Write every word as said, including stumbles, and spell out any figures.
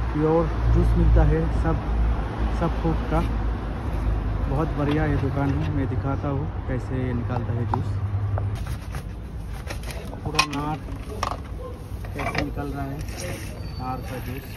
Pure juice मिलता है, सब सब फ्रूट का। बहुत बढ़िया ये दुकान है। मैं दिखाता हूँ कैसे ये निकालता है जूस। पूरा नार कैसे निकल रहा है, नार का जूस।